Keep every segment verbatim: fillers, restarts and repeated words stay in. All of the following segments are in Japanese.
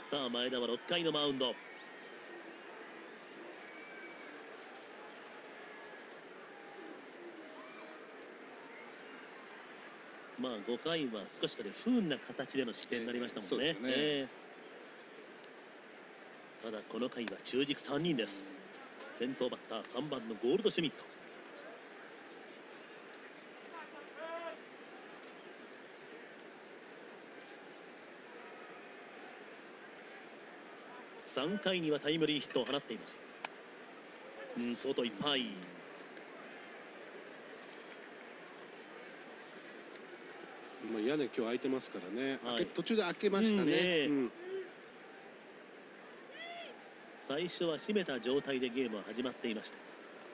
さあ前田はろっかいのマウンド。まあごかいは少し不運な形での失点になりましたもんね。えーねえー、ただこの回は中軸さんにんです。先頭バッターさんばんのゴールドシュミット。さんかいにはタイムリーヒットを放っています。うん、外いっぱい。 まあ屋根今日開いてますからね、はい、途中で開けましたね。うんね、うん、 最初は閉めた状態でゲームは始まっていました。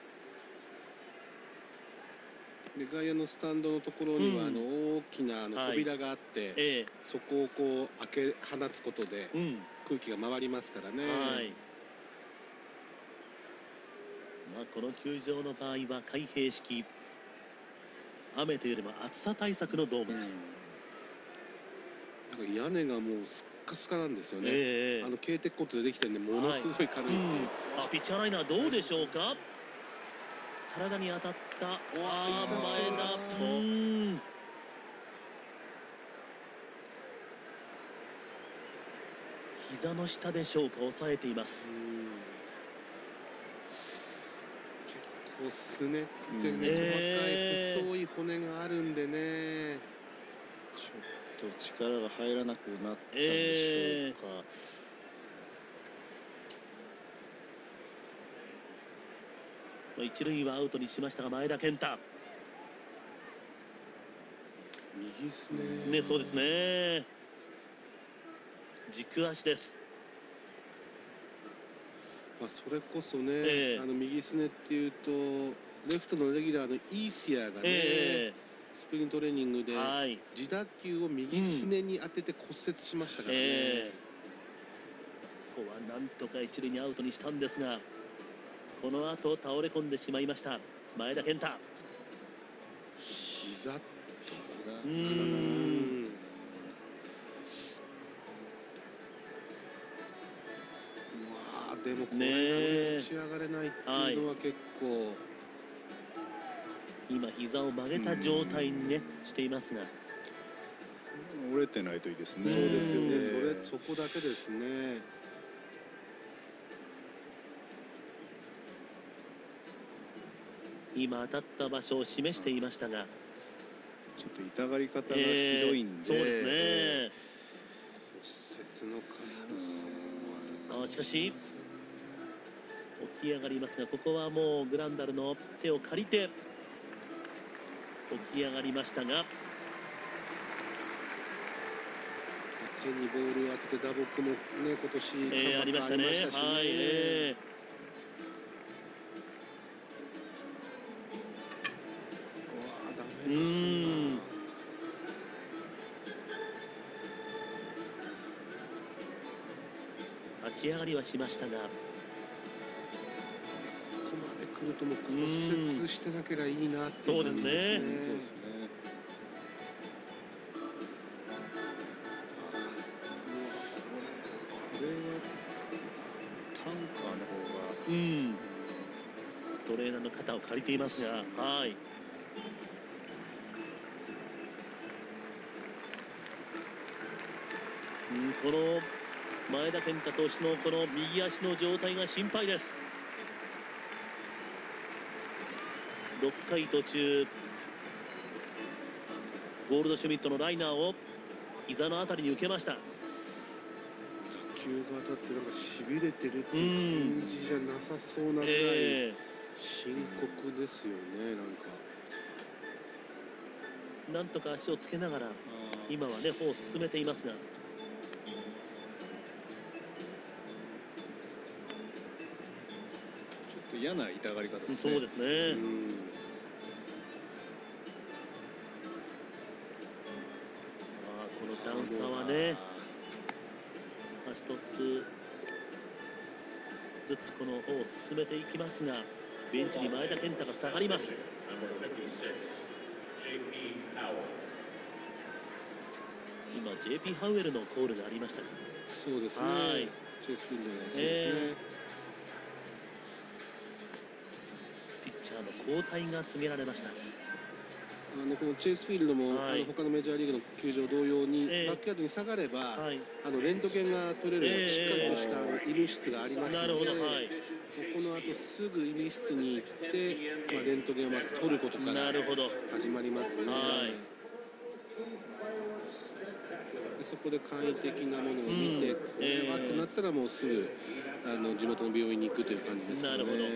で外野のスタンドのところには、うん、あの大きなあの扉があって、はい、えー、そこをこう開け放つことで、うん、空気が回りますからね。はい、 まあ、この球場の場合は開閉式、雨というよりも暑さ対策のドームです。 うん、屋根がもうスッカスカなんですよね。えー、あの軽鉄骨でできてるんでものすごい軽いっていう、はい、うん、 あピッチャーライナーどうでしょうか。体に当たった。あ前田と、うん、膝の下でしょうか。抑えています。うん、 結構すねってね、えー、細かい細い骨があるんでね、 ちょっと力が入らなくなったんでしょうか。えー一塁はアウトにしましたが前田健太右ですね。 ね、そうですね。軸足です。 まあそれこそね、えー、あの右すねっていうとレフトのレギュラーのイーシアがね、えー、スプリントトレーニングで自打球を右すねに当てて骨折しましたからね。うん、えー、 ここはなんとか一塁にアウトにしたんですが、この後倒れ込んでしまいました前田健太。 膝膝うーん、 うわでもこれ立ち上がれないっていうのは結構、はい、 今膝を曲げた状態にねしていますが、 折れてないといいですね。 そうですよね。それそこだけですね。 今当たった場所を示していましたが、 ちょっと痛がり方がひどいんで、えー、 そうですね。 骨折の可能性もあるかもしれませんね。あしかし起き上がりますが、ここはもうグランダルの手を借りて起き上がりましたが、 手にボールを当てて打撲もね今年えー、ありましたね。はい、えーうん、 立ち上がりはしましたが、ここまで来るともう骨折してなければいいなっていう感じですね。そうですね。そうですね。 これはタンカーの方が、 うん、トレーナーの肩を借りていますが、はい。この前田健太投手のこの右足の状態が心配です。ろっかい途中ゴールドシュミットのライナーを膝のあたりに受けました。 打球が当たってなんかしびれてるっていう感じじゃなさそうなぐらい深刻ですよね。なんかなんとか足をつけながら今はね歩を進めていますが、 嫌な痛がり方ですね。 そうですね。あこの段差はね、一つずつこの方を進めていきますが、ベンチに前田健太が下がります。 今 ジェイピー ハウエルのコールがありましたか。 そうですね、チェイスフィールドがそうですね、 えー、ピッチャーの交代が告げられました。 あのこのチェイスフィールドも、はい、あの他のメジャーリーグの球場同様に、えー、バックヤードに下がれば、はい、あのレントゲンが取れる、えー、しっかりとした医務室がありますので、なるほど、はい、この後すぐ医務室に行って、まあ、レントゲンをまず取ることから始まりますね。はい、でそこで簡易的なものを見て、うん、これはってなったらもうすぐあの地元の病院に行くという感じですね。なるほど、はい、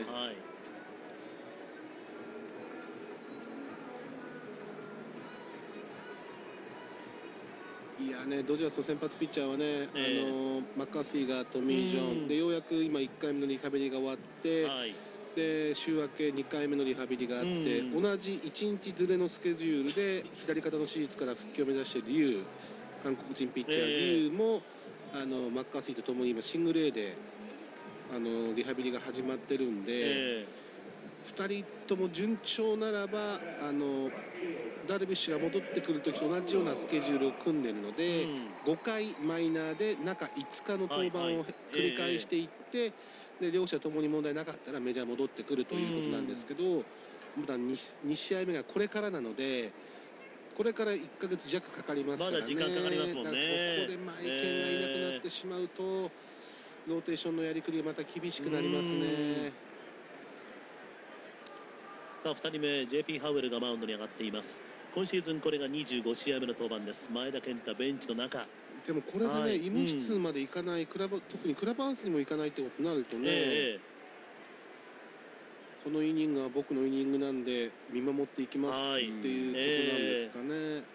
いやね、ドジャースの先発ピッチャーはね、えー、あのマッカーシーがトミー・ジョンでようやく今いっかいめのリハビリが終わって、はい、で週明けにかいめのリハビリがあって、同じいちにちずれのスケジュールで左肩の手術から復帰を目指しているリュウ、韓国人ピッチャー、えー、リュウもあのマッカーシーとともに今シングル A であのリハビリが始まってるんで、えー、ふたりとも順調ならばあのダルビッシュが戻ってくるときと同じようなスケジュールを組んでるので、うん、ごかいマイナーで中いつかの登板を繰り返していって、はいはい、えー、で両者ともに問題なかったらメジャー戻ってくるということなんですけど、うん、まだ 2, に試合目がこれからなので、これからいっかげつ弱かかりますからね。まだ時間かかりますもんね。だからここでマイケンがいなくなってしまうと、えー、ローテーションのやりくりがまた厳しくなりますね。 さあふたりめ ジェイピー ハウエルがマウンドに上がっています。今シーズンこれがにじゅうごしあいめの登板です。前田健太ベンチの中でもこれでね、はい、医務室まで行かない、クラブ特にクラブハウスにも行かないってことになるとね、えー、このイニングは僕のイニングなんで見守っていきますっていうことなんですかね。えー